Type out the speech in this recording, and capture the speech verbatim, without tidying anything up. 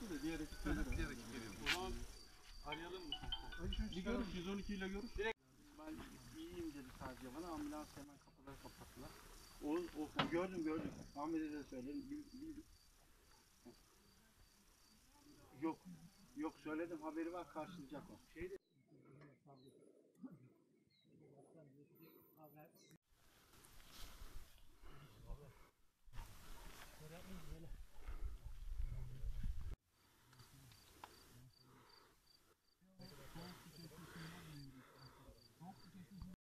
gelir de diğer ekip gelir. Diğer ekip geliyor. O zaman arayalım mı? Bir görüş, yüz on iki ile görüş. Direkt ben iyiyim dedi sadece bana, ambulans hemen kapıları kapattılar. O, o gördüm gördüm. Ahmet'e de söyledim. Bil, bil. Yok. Yok söyledim, haberi var, karşılayacak o. Şeyde